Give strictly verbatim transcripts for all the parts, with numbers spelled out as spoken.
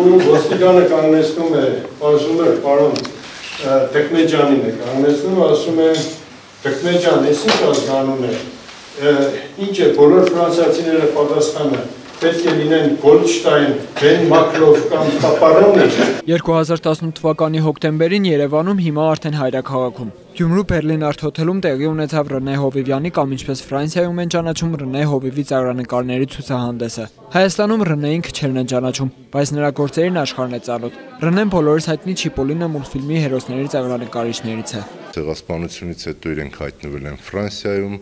ու ոստիկանը կանգնեցնում է, ասում է պարոն Տեքնեջյանին է կանգնեցնում, ասում է Տեքնեջան, ես ինչ ազգանուն է, ինչ է, բոլոր ֆրանսիացիները պատասխանը պետք է լինեն Գոլդշտայն, Բեն Մակրով կամ Պապարոններ։ երկու հազար տասնութ թվականի հոկտեմբերին Երևանում, հիմա արդեն հայրաքաղաքում։ Գյումրու Բերլին Արտ հոթելում տեղի ունեցավ Ռնե Հովիվյանի կամ ինչպես Ֆրանսիայում են ճանաչում Ռնե Հովիվի ծաղրանկարների ցուցահանդեսը։ Հայաստանում Ռնեին քչերն են ճանաչում, բայց նրա գործերին աշխարհն է ծանոթ։ Ռնեն բոլորիս հայտնի Չիպոլինո մուլտֆիլմի հերոսների ծաղրանկարիչներից է։ Ցեղասպանությունից հետո իրենք հայտնվել են Ֆրանսիայում,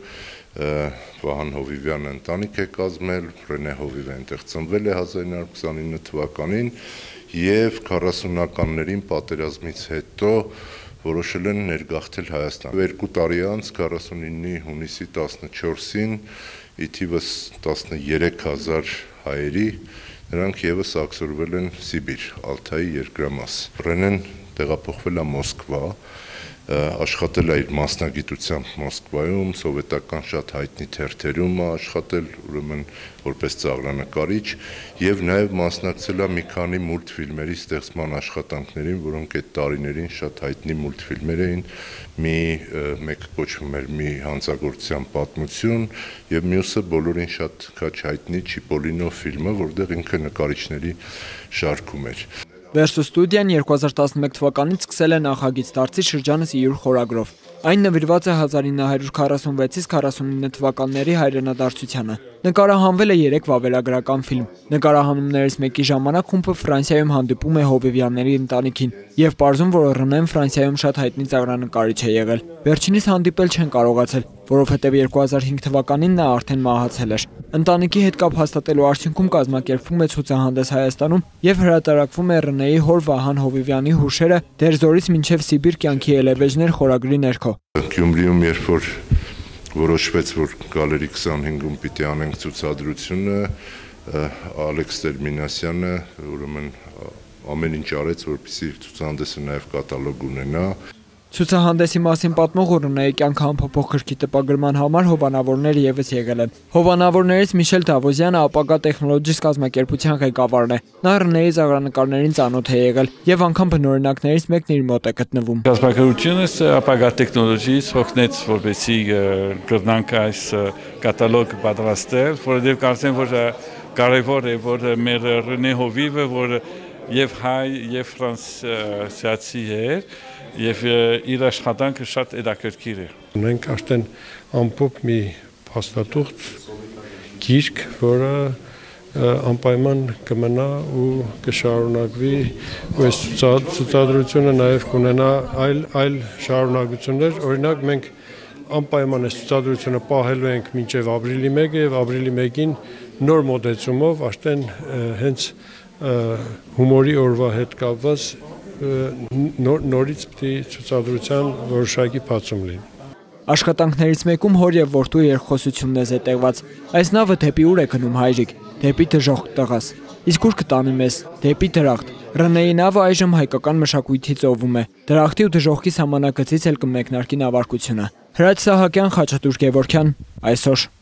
Վահան Հովիվյանը ընտանիք է կազմել, Ռնե Հովիվը այնտեղ ծնվել է հազար ինը հարյուր քսանինը թվականին եւ քառասունականներին պատերազմից հետո որոշել են ներգաղթել Հայաստան։ Երկու տարի անց քառասունինի հունիսի տասնչորսին ի թիվս տասներեք հազար հայերի նրանք եւս աքսորվել են Սիբիր, Ալթայի երկրամաս։ Ռենեն տեղափոխվել է Մոսկվա, աշխատել է իր մասնագիտությամբ Մոսկվայում, սովետական շատ հայտնի թերթերում է աշխատել, ուրեմն որպես ծաղրանկարիչ եւ նաեւ մասնակցել է մի քանի մուլտֆիլմերի ստեղծման աշխատանքներին, որոնք այդ տարիներին շատ հայտնի մուլտֆիլմեր էին, մի մեկը կոչվում էր մի հանցագործության պատմություն եւ մյուսը բոլորին շատ քաչ հայտնի Չիպոլինո ֆիլմը, որտեղ ինքը նկարիչների շարքում էր։ Վերսուս ստուդիան երկու հազար տասնմեկ թվականից սկսել է նախագիծ դարձի շրջանս իյուր խորագրով։ Այն նվիրված է հազար ինը հարյուր քառասունվեցից քառասունինը թվականների հայրենադարձությանը։ Նկարահանվել է երեք վավերագրական ֆիլմ։ Նկարահանումներից մեկի ժամանակ խումբը Ֆրանսիայում հանդիպում է Հովիվյանների ընտանիքին եւ պարզում, որ Ռնեն Ֆրանսիայում շատ հայտնի ծաղրանկարիչ է եղել։ Վերջինիս հանդիպել չեն կարողացել, որովհետև երկու հազար հինգ թվականին նա արդեն մահացել էր։ Ընտանիքի հետ կապ հաստատելու արդյունքում կազմակերպվում է ցուցահանդես Հայաստանում եւ հրատարակվում է Ռնեի հոր Վահան Հովիվյանի հուշերը Դերձորից մինչև Սիբիր կյանքի ելևէջներ խորագրի ներքո։ Գյումրիում երբ որ որոշվեց, որ գալերի քսանհինգում պիտի անենք ցուցադրությունը, Ալեքս Տերմինասյանը ուրեմն ամեն ինչ արեց, որպեսզի ցուցահանդեսը նաեւ կատալոգ ունենա։ Ցուցահանդեսի մասին պատմող Ռնեի կյանքը ամփոփող գրքի տպագրման համար հովանավորներ եւս եղել են։ Հովանավորներից Միշել Դավոզյանը ապագա տեխնոլոգիս կազմակերպության ղեկավարն է։ Նա Ռնեի ծաղրանկարներին ծանոթ է եղել եւ անգամ բնօրինակներից մեկն իր մոտ է գտնվում։ Կազմակերպությունը ապագա տեխնոլոգիս հոգնեց, որպեսզի գրնանք այս կատալոգ պատրաստել, որովհետեւ կարծեմ, որ կարևոր է, որ մեր Ռնե Հովիվը, որ եւ հայ եւ ֆրանսիացի է, եւ իր աշխատանքը շատ հետաքրքիր է։ Մենք արդեն ամփոփ մի փաստաթուղթ գիրք, որը անպայման կմնա ու կշարունակվի, ու այս ցուցադրությունը նաեւ կունենա այլ այլ շարունակություններ, օրինակ մենք անպայման այս ցուցադրությունը պահելու ենք մինչև ապրիլի մեկը եւ ապրիլի մեկին նոր մոտեցումով արդեն հենց հումորի օրվա հետ կապված նորից պիտի ցուցադրության որոշակի բացում լինի։ Աշխատանքներից մեկում հոր եւ որդու երկխոսությունն է զետեղված։ Այս նավը դեպի ուր է գնում հայրիկ, դեպի դժոխք տղաս։ Իսկ ուր կտանի մեզ, դեպի դրախտ։ Ռնեի նավը այժմ հայկական մշակույթի ծովում է։ Դրախտի ու դժոխքի սահմանակցից էլ կմեկնարկի նավարկությունը։ Հրաչ Սահակյան, Խաչատուր Գևորգյան, այսօր։